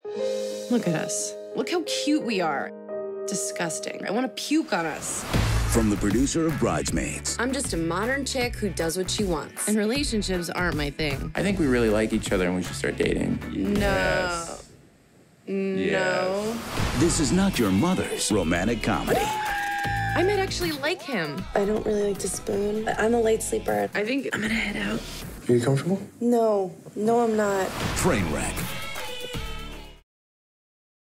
Look at us. Look how cute we are. Disgusting. I want to puke on us. From the producer of Bridesmaids. I'm just a modern chick who does what she wants. And relationships aren't my thing. I think we really like each other and we should start dating. No. Yes. No. Yes. This is not your mother's romantic comedy. I might actually like him. I don't really like to spoon. I'm a light sleeper. I think I'm gonna head out. Are you comfortable? No, I'm not. Trainwreck.